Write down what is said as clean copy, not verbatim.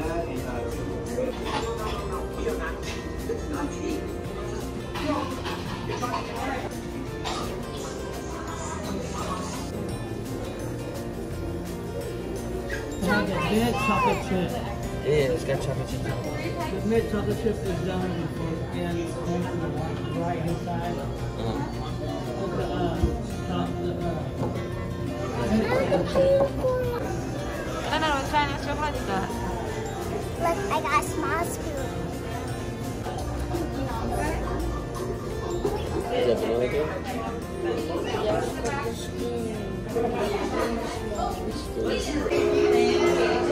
Mint chocolate chip. Yeah, it's got chocolate chip. The mint chocolate chip is down and it's going to the right hand side. Anna, we're trying to show how to that. Look, I got a small scoop. Is that vanilla cake? Yes.